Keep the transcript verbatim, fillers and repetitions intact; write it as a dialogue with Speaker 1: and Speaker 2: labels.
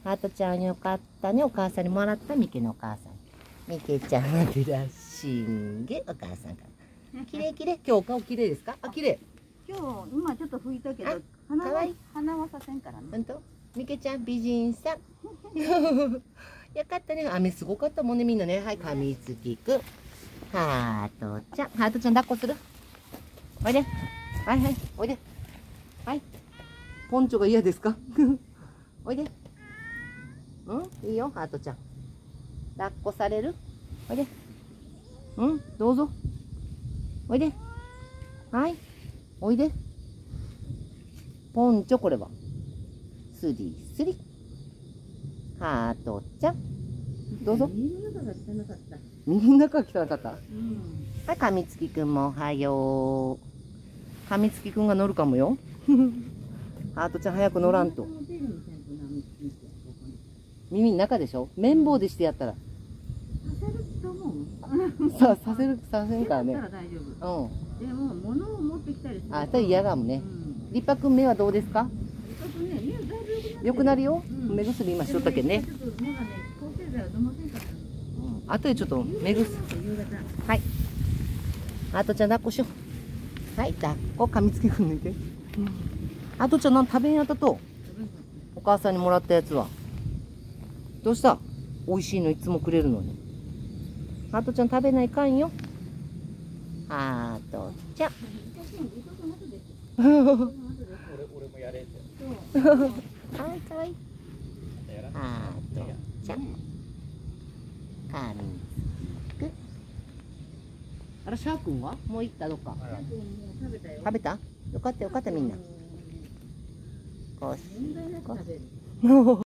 Speaker 1: ハートちゃんよかったね。お母さんにもらったミケのお母さん。ミケちゃんはブラッシング。お母さんから。きれいきれい。今日お顔きれいですか？あ、きれい。
Speaker 2: 今日、今ちょっと拭いたけど、鼻は、鼻はさせんからね。
Speaker 1: ほんと？ミケちゃん美人さん。よかったね。雨すごかったもんね、みんなね。はい、かみつきくん。ハートちゃん。ハートちゃん抱っこする？おいで。はいはい。おいで。はい。ポンチョが嫌ですか？おいで。うんいいよ、ハートちゃん。抱っこされる？おいで。うん、どうぞ。おいで。はい。おいで。ポンチョ、これは。スリスリ。ハートちゃん。どうぞ。
Speaker 2: 耳の中が汚かった。
Speaker 1: 耳の中が汚かった。
Speaker 2: うん。
Speaker 1: はい、かみつきくんもおはよう。かみつきくんが乗るかもよ。ハートちゃん早く乗らんと。耳の中でしょ？綿棒でしてやったら。
Speaker 2: させると思う。
Speaker 1: さ、させる、させんからね。
Speaker 2: だったら大丈夫。
Speaker 1: うん。
Speaker 2: でも、物を持ってきたりすると。
Speaker 1: あ、それ嫌かもね。リッパくん目はどうですか？
Speaker 2: リッパくんね、目だいぶ
Speaker 1: 良くなるよ。
Speaker 2: うん
Speaker 1: 目薬今しとったけんね。
Speaker 2: ちょっと目がね、抗生剤は飲ませんかったの。
Speaker 1: うん。あとでちょっと目薬。はい。ハートちゃん抱っこしよう。はい、抱っこ、かみつきくん抜いて。ハートちゃんなん食べんやったと。お母さんにもらったやつは。どうした？美味しいのいつもくれるのに。ハートちゃん食べないかんよ。ハートちゃん。俺、俺もやれって。かわいいかわいい。ハートちゃん。かみつく。あら、シャーくんはもう行ったどっか。
Speaker 2: 食べたよ。
Speaker 1: 食べた？よかったよかったみんな。こうし。